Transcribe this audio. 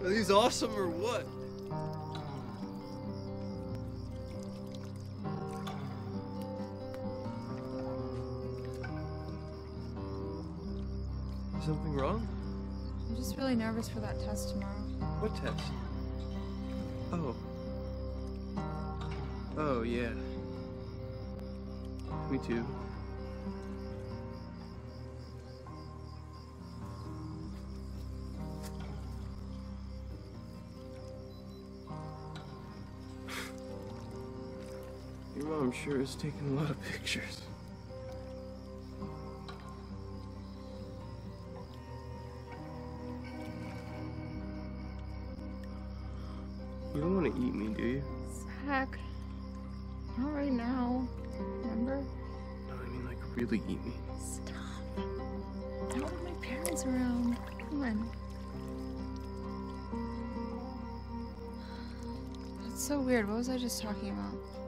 Are these awesome or what? Is something wrong? I'm just really nervous for that test tomorrow. What test? Oh. Oh, yeah. Me too. Your mom sure is taking a lot of pictures. You don't want to eat me, do you? Zach, not right now. Remember? No, I mean like really eat me. Stop. I don't want my parents around. Come on. That's so weird. What was I just talking about?